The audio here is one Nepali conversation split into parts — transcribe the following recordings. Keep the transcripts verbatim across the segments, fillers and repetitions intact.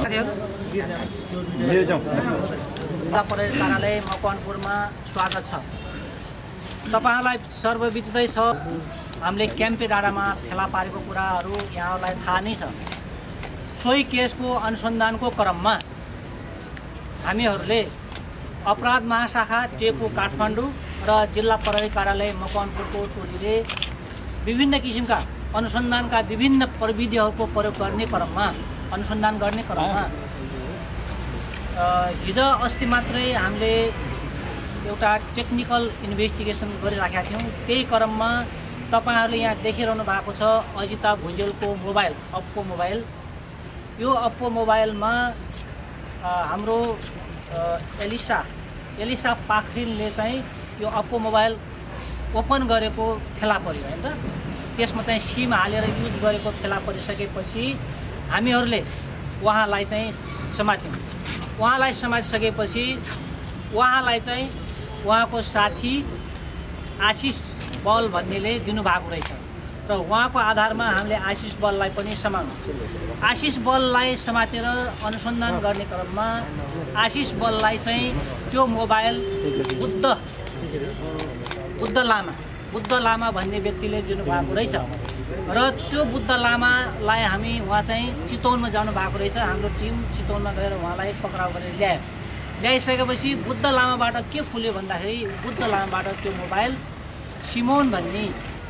साथीहरु ले जाऊ जिल्ला प्रहरी कार्यालय मकवानपुरमा स्वागत छ। तपाईहरुलाई सर्वविदितै छ हामीले क्याम्पे डाँडामा फेला पारेको कुराहरु यहाँलाई थाहा नै छ। सोही केसको अनुसन्धानको क्रममा हामीहरूले अपराध महाशाखा टेकु काठमाडौँ र जिल्ला प्रहरी कार्यालय मकवानपुरको टोलीले विभिन्न किसिमका अनुसन्धानका विभिन्न प्रविधिहरूको प्रयोग गर्ने क्रममा अनुसन्धान गर्ने क्रममा हिजो अस्ति मात्रै हामीले एउटा टेक्निकल इन्भेस्टिगेसन गरिराखेका थियौँ। त्यही क्रममा तपाईहरुले यहाँ देखिरहनु भएको छ अजिता भुजेलको मोबाइल अप्पो मोबाइल। यो अप्पो मोबाइलमा हाम्रो एलिसा एलिसा पाखरिनले चाहिँ यो अप्पो मोबाइल ओपन गरेको फेला पर्यो हैन त। त्यसमा चाहिँ सिम हालेर युज गरेको फेला परिसकेपछि हामीहरूले उहाँलाई चाहिँ समात्यौँ। उहाँलाई समातिसकेपछि उहाँलाई चाहिँ उहाँको साथी आशिष बल भन्नेले दिनुभएको रहेछ र उहाँको आधारमा हामीले आशिष बललाई पनि समात्यौँ। आशिष बललाई समातेर अनुसन्धान गर्ने क्रममा आशिष बललाई चाहिँ त्यो मोबाइल बुद्ध बुद्ध लामा बुद्ध लामा भन्ने व्यक्तिले दिनुभएको रहेछ र त्यो बुद्ध लामालाई हामी उहाँ चाहिँ चितवनमा जानु भएको रहेछ। हाम्रो टिम चितवनमा गएर उहाँलाई पक्राउ गरेर ल्यायो। ल्याइसकेपछि बुद्ध लामाबाट के खुल्यो भन्दाखेरि बुद्ध लामाबाट त्यो मोबाइल सिमोन भन्ने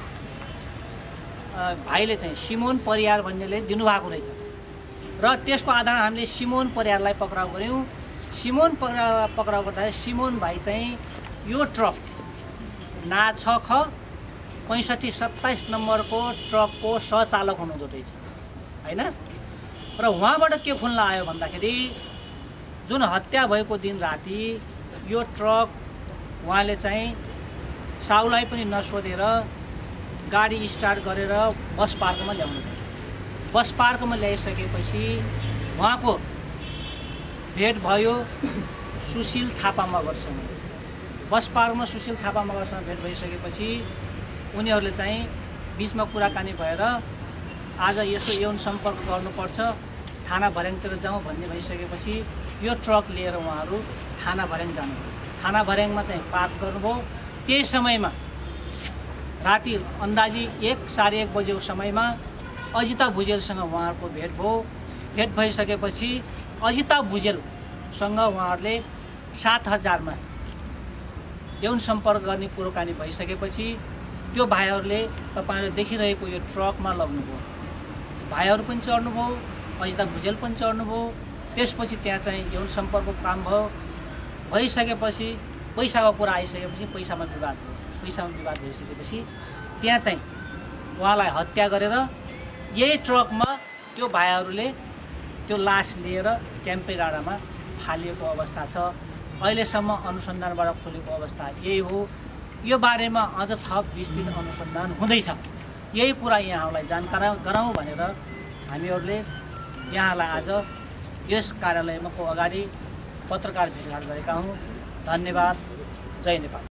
भाइले चाहिँ सिमोन परियार भन्नेले दिनुभएको रहेछ र त्यसको आधारमा हामीले सिमोन परियारलाई पक्राउ गऱ्यौँ। सिमोन परियार पक्राउ गर्दाखेरि सिमोन भाइ चाहिँ यो ट्रक ना छ ख पैँसठी सत्ताइस नम्बरको ट्रकको सहचालक हुनुहुँदो रहेछ हैन। र उहाँबाट के खुल्न आयो भन्दाखेरि जुन हत्या भएको दिन राति यो ट्रक उहाँले चाहिँ साउलाई पनि नसोधेर गाडी स्टार्ट गरेर बस पार्कमा ल्याउनु भयो। बस पार्कमा ल्याइसकेपछि उहाँको भेट भयो सुशील थापा मगरसँग। बस पार्कमा सुशील थापा मगरसँग भेट भइसकेपछि उनीहरूले चाहिँ बिचमा कुराकानी भएर आज यसो यौन सम्पर्क गर्नुपर्छ थाना भर्याङतिर जाउँ भन्ने भइसकेपछि यो ट्रक लिएर उहाँहरू थाना भर्याङ जानुभयो। थाना भर्याङमा चाहिँ पार्क गर्नुभयो। त्यही समयमा राति अन्दाजी एक साढे एक बजेको समयमा अजिता भुजेलसँग उहाँहरूको भेट भयो। भेट भइसकेपछि अजिता भुजेलसँग उहाँहरूले सात हजारमा यौन सम्पर्क गर्ने कुराकानी भइसकेपछि त्यो भाइहरूले तपाईँहरूले देखिरहेको यो ट्रकमा लग्नुभयो। भाइहरू पनि चढ्नुभयो, अजिता भुजेल पनि चढ्नुभयो। त्यसपछि त्यहाँ चाहिँ यौन सम्पर्कको काम भयो। भइसकेपछि पैसाको कुरा आइसकेपछि पैसामा विवाद भयो। पैसामा विवाद भइसकेपछि त्यहाँ चाहिँ उहाँलाई हत्या गरेर यही ट्रकमा त्यो भाइहरूले त्यो लास लिएर क्याम्पे डाँडामा फालिएको अवस्था छ। अहिलेसम्म अनुसन्धानबाट खोलेको अवस्था यही हो। यो बारेमा अझ थप विस्तृत अनुसन्धान हुँदैछ। यही कुरा यहाँहरूलाई जानकारी गराउँ भनेर हामीहरूले यहाँलाई आज यस कार्यालयमा को अगाडि पत्रकार भेटघाट गरेका हौँ। धन्यवाद। जय नेपाल।